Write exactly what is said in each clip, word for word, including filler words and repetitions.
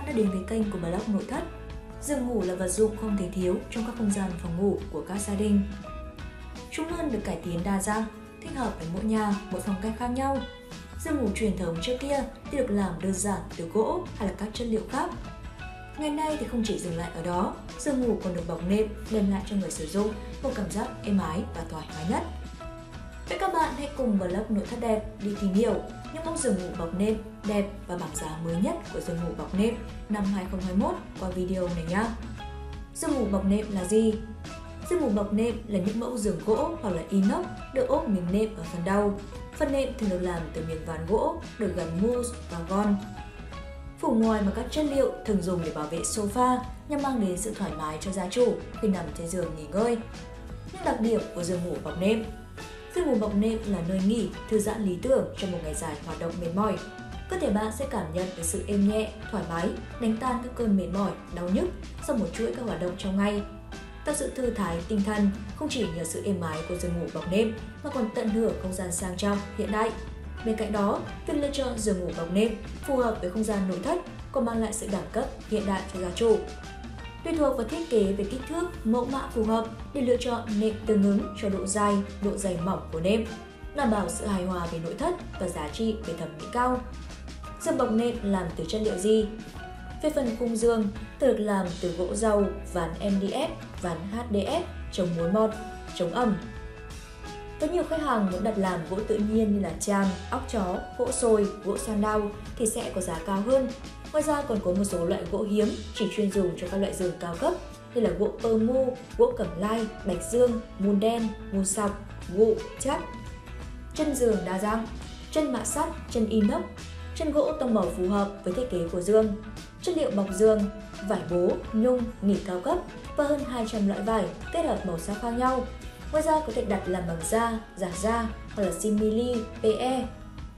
đã đến với kênh của Blog Nội Thất. Giường ngủ là vật dụng không thể thiếu trong các không gian phòng ngủ của các gia đình. Chúng luôn được cải tiến đa dạng, thích hợp với mỗi nhà, mỗi phong cách khác nhau. Giường ngủ truyền thống trước kia thì được làm đơn giản từ gỗ hay là các chất liệu khác. Ngày nay thì không chỉ dừng lại ở đó, giường ngủ còn được bọc nệm đem lại cho người sử dụng một cảm giác êm ái và thoải mái nhất. Vậy các bạn hãy cùng Blog Nội Thất đẹp đi tìm hiểu những mẫu giường ngủ bọc nệm đẹp và bảng giá mới nhất của giường ngủ bọc nệm năm hai không hai mốt qua video này nhé. Giường ngủ bọc nệm là gì? Giường ngủ bọc nệm là những mẫu giường gỗ hoặc là inox được ốp miếng nệm ở phần đầu. Phần nệm thường được làm từ miếng ván gỗ được gắn mousse và gòn. Phủ ngoài bằng các chất liệu thường dùng để bảo vệ sofa nhằm mang đến sự thoải mái cho gia chủ khi nằm trên giường nghỉ ngơi. Những đặc điểm của giường ngủ bọc nệm. Giường ngủ bọc nệm là nơi nghỉ, thư giãn lý tưởng trong một ngày dài hoạt động mệt mỏi. Cơ thể bạn sẽ cảm nhận được sự êm nhẹ, thoải mái, đánh tan các cơn mệt mỏi, đau nhức sau một chuỗi các hoạt động trong ngày. Tạo sự thư thái tinh thần không chỉ nhờ sự êm ái của giường ngủ bọc nệm mà còn tận hưởng không gian sang trọng, hiện đại. Bên cạnh đó, việc lựa chọn giường ngủ bọc nệm phù hợp với không gian nội thất còn mang lại sự đẳng cấp hiện đại cho gia chủ. Tùy thuộc vào thiết kế về kích thước, mẫu mã phù hợp để lựa chọn nệm tương ứng cho độ dài, độ dày mỏng của nệm, đảm bảo sự hài hòa về nội thất và giá trị về thẩm mỹ cao. Giường bọc nệm làm từ chất liệu gì? Về phần khung giường, được làm từ gỗ dầu, ván em đê ép, ván hát đê ép, chống mối mọt, chống ẩm. Với nhiều khách hàng muốn đặt làm gỗ tự nhiên như là tràm, óc chó, gỗ sồi, gỗ xoan đao thì sẽ có giá cao hơn. Ngoài ra còn có một số loại gỗ hiếm chỉ chuyên dùng cho các loại giường cao cấp như là gỗ pơ mu, gỗ cẩm lai, bạch dương, mun đen, mun sọc, gụ, chắc. Chân giường đa dạng, chân mạ sắt, chân inox, chân gỗ tông màu phù hợp với thiết kế của giường, chất liệu bọc giường, vải bố, nhung, nỉ cao cấp và hơn hai trăm loại vải kết hợp màu sắc khác nhau. Ngoài ra có thể đặt làm bằng da, giả da hoặc là simili, pê e.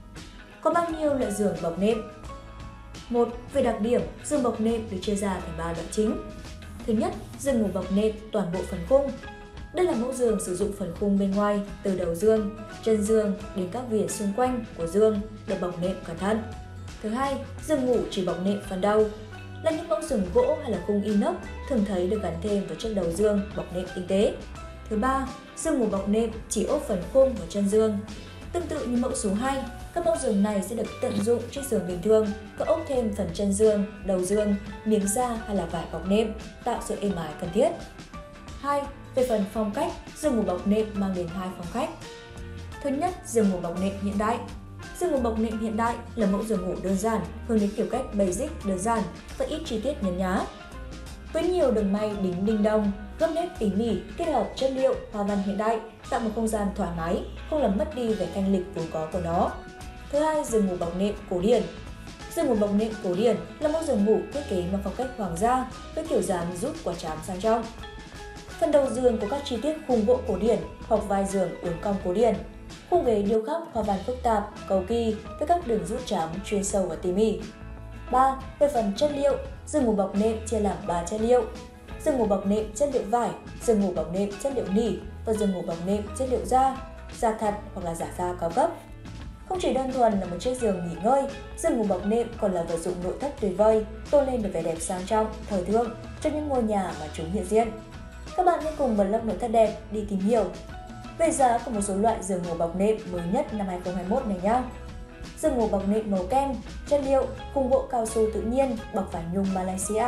Có bao nhiêu loại giường bọc nệm? Một. Về đặc điểm, giường bọc nệm được chia ra thành ba loại chính. Thứ nhất, giường ngủ bọc nệm toàn bộ phần khung. Đây là mẫu giường sử dụng phần khung bên ngoài từ đầu giường, chân giường đến các viền xung quanh của giường được bọc nệm cẩn thận. Thứ hai, giường ngủ chỉ bọc nệm phần đầu. Là những mẫu giường gỗ hay là khung inox thường thấy được gắn thêm vào chiếc đầu giường bọc nệm tinh tế. Thứ ba, giường ngủ bọc nệm chỉ ốp phần khung và chân giường. Tương tự như mẫu số hai, các mẫu giường này sẽ được tận dụng chiếc giường bình thường, có ốp thêm phần chân giường, đầu giường, miếng da hay là vải bọc nệm, tạo sự êm ái cần thiết. hai. Về phần phong cách, giường ngủ bọc nệm mang đến hai phong cách. Thứ nhất, giường ngủ bọc nệm hiện đại. Giường ngủ bọc nệm hiện đại là mẫu giường ngủ đơn giản, hướng đến kiểu cách basic, đơn giản và ít chi tiết nhấn nhá. Với nhiều đường may đính đinh đông, gấp nét tỉ mỉ, kết hợp chất liệu, hoa văn hiện đại, tạo một không gian thoải mái, không làm mất đi vẻ thanh lịch vốn có của nó. Thứ hai, giường ngủ bọc nệm cổ điển. Giường ngủ bọc nệm cổ điển là mẫu giường ngủ thiết kế mang phong cách hoàng gia với kiểu dáng rút quả trám sang trong. Phần đầu giường có các chi tiết khung gỗ cổ điển hoặc vai giường uốn cong cổ điển. Khung ghế điêu khắc hoa văn phức tạp, cầu kỳ với các đường rút trám chuyên sâu và tỉ mỉ. ba. Về phần chất liệu, giường ngủ bọc nệm chia làm ba chất liệu. Giường ngủ bọc nệm chất liệu vải, giường ngủ bọc nệm chất liệu nỉ và giường ngủ bọc nệm chất liệu da, da thật hoặc là giả da cao cấp. Không chỉ đơn thuần là một chiếc giường nghỉ ngơi, giường ngủ bọc nệm còn là vật dụng nội thất tuyệt vời, tôn lên được vẻ đẹp sang trọng, thời thượng cho những ngôi nhà mà chúng hiện diện. Các bạn hãy cùng Blog Nội Thất đẹp đi tìm hiểu về giá của một số loại giường ngủ bọc nệm mới nhất năm hai không hai mốt này nhé. Giường ngủ bọc nệm màu kem, chất liệu khung gỗ cao su tự nhiên, bọc vải nhung Malaysia.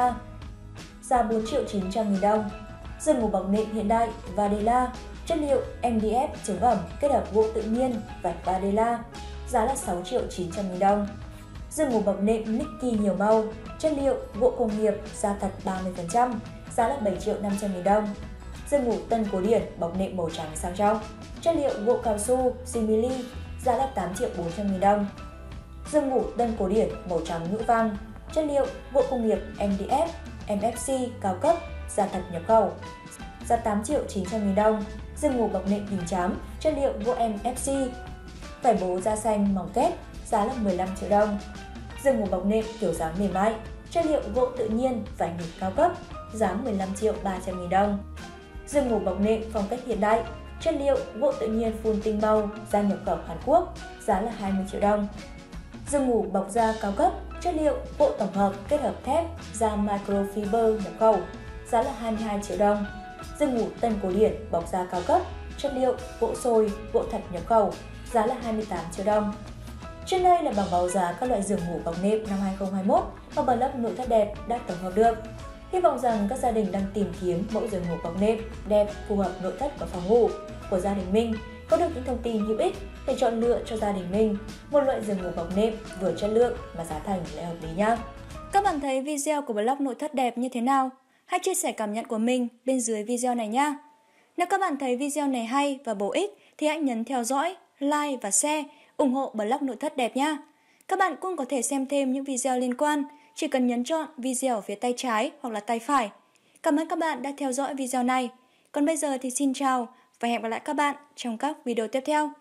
Giá bốn triệu chín trăm nghìn đồng. Giường ngủ bọc nệm hiện đại Vadela, chất liệu em đê ép chống ẩm kết hợp gỗ tự nhiên, vải Vadela. Giá là sáu triệu chín trăm nghìn đồng. Giường ngủ bọc nệm Mickey nhiều màu, chất liệu gỗ công nghiệp, da thật ba mươi phần trăm. Giá là bảy triệu năm trăm nghìn đồng. Giường ngủ tân cổ điển bọc nệm màu trắng sang trọng, chất liệu gỗ cao su, simili, giá là tám triệu bốn trăm nghìn đồng. Giường ngủ tân cổ điển màu trắng ngũ vàng, chất liệu gỗ công nghiệp em đê ép, em ép xê cao cấp, da thật nhập khẩu, giá tám triệu chín trăm nghìn đồng. Giường ngủ bọc nệm hình trám, chất liệu gỗ em ép xê, vải bố da xanh mỏng kết, giá là mười lăm triệu đồng. Giường ngủ bọc nệm kiểu dáng mềm mại, chất liệu gỗ tự nhiên, vải nỉ cao cấp, giá mười lăm triệu ba trăm nghìn đồng. Giường ngủ bọc nệm phong cách hiện đại, chất liệu gỗ tự nhiên phun tinh màu, da nhập khẩu Hàn Quốc, giá là hai mươi triệu đồng. Giường ngủ bọc da cao cấp Chất liệu gỗ tổng hợp kết hợp thép da microfiber nhập khẩu, giá là hai mươi hai triệu đồng. Giường ngủ Tân Cổ Điển bọc da cao cấp, chất liệu gỗ sồi, gỗ thật nhập khẩu, giá là hai mươi tám triệu đồng. Trên đây là bảng báo giá các loại giường ngủ bọc nệm năm hai không hai mốt mà Blog Nội thất đẹp đã tổng hợp được. Hy vọng rằng các gia đình đang tìm kiếm mẫu giường ngủ bọc nệm đẹp phù hợp nội thất và phòng ngủ của gia đình mình có được những thông tin hữu ích để chọn lựa cho gia đình mình một loại giường ngủ bọc nệm vừa chất lượng mà giá thành lại hợp lý nhé. Các bạn thấy video của Blog Nội thất đẹp như thế nào? Hãy chia sẻ cảm nhận của mình bên dưới video này nhé. Nếu các bạn thấy video này hay và bổ ích thì hãy nhấn theo dõi, like và share, ủng hộ Blog Nội thất đẹp nhé. Các bạn cũng có thể xem thêm những video liên quan, chỉ cần nhấn chọn video ở phía tay trái hoặc là tay phải. Cảm ơn các bạn đã theo dõi video này. Còn bây giờ thì xin chào và hẹn gặp lại các bạn trong các video tiếp theo.